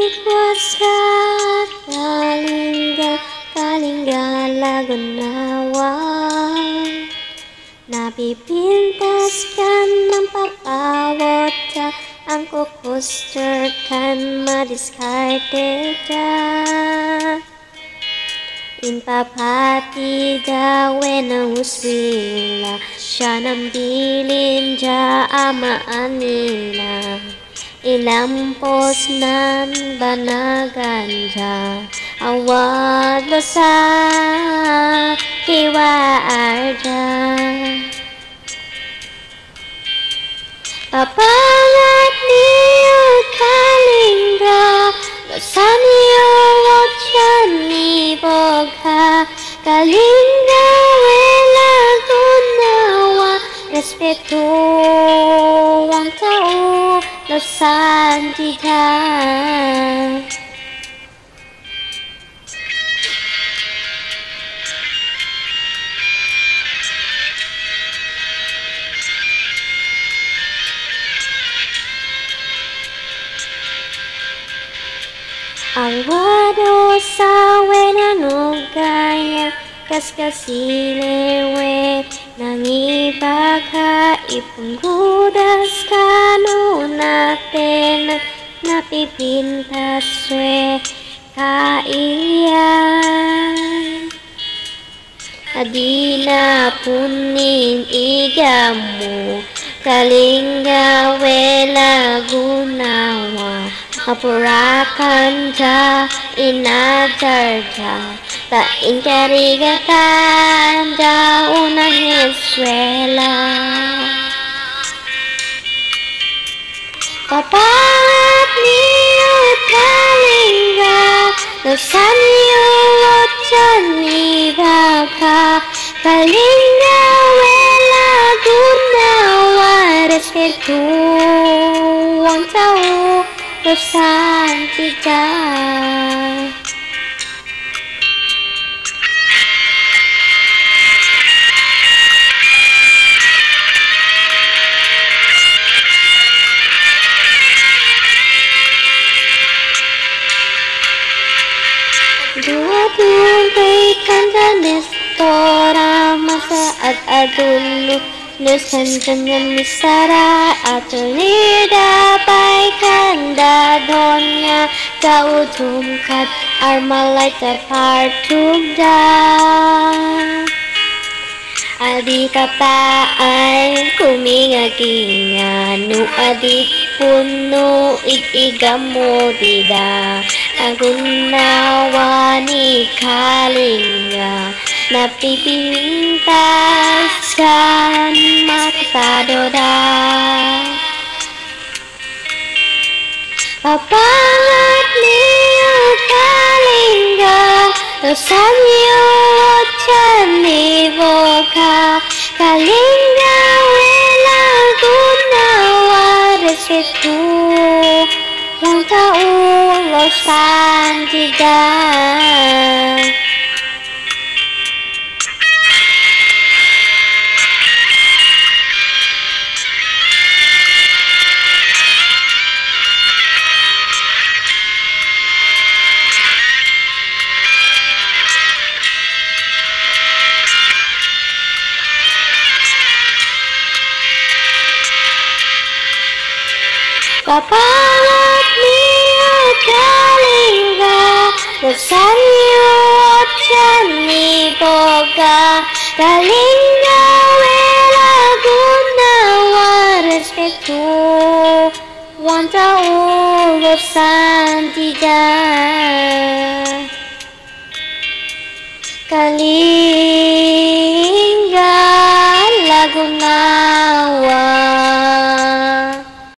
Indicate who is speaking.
Speaker 1: kuasa Kalingga, Kalingga Lagunawa. Napipintaskan ng papawota ang kukusterkan madiskarte ka. Impapati dawe ng uswila siya ng bilin dya amaan nila. Ilampos nan banagan dya awad lo sa kiwaar dya. Papalat niyo Kalingga, losan niyo watchan ni Bogha. Kalingga wala gunawa, respeto ang tao, losan kita. Ang wado sa wenanugaya kaskasilewe nang ibagha ipunggudas kanunate napipintaswe kailian. Adina punin igamu Kalingga wela gunawa. Apurakan ja inajarja ta inkarigatan ja una hiswela. Papalat niyo Kalingga, losan niyo watchan ni Bogha. Kalingga wala gunawa, respeto ang tao, losan kita. Dua-dua berikan danis tora masa ad-adulu nusan jangan misara atulir dabaikan dadonya jauh tumkat armalai terpartugda. Adi tataan kumingaginga nu adit puno igamo dida. Nagunawa ni Kalingga, napipintaskan matadoda. Papalat niyo Kalingga, losan niyo watchan ni Bogha. Kalingga wala gunawa, respeto ang tao, losan kita. Papalat niyo Kalingga, losan niyo watchan ni Bogha. Kalingga wala gunawa, respeto ang tao, losan kita. Kalingga Laguna